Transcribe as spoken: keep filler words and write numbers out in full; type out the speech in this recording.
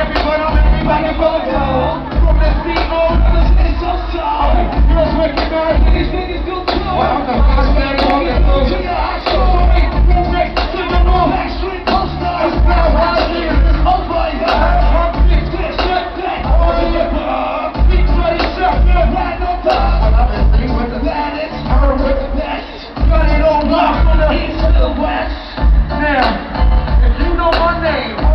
everybody, everybody will go. From the C O to the city so sorry. Girls recognize these niggas do too. I'm the first man on the road. To your high story. We'll break the cinema. Backstreet poster. It's now right here. Over your head. I'm big fish. Shut that. Over your bar. Big bloody sucker. Right on top. When I'm in three with the baddest. I'm with the best. Got it on lock from the east to the west. Now, if you know my name.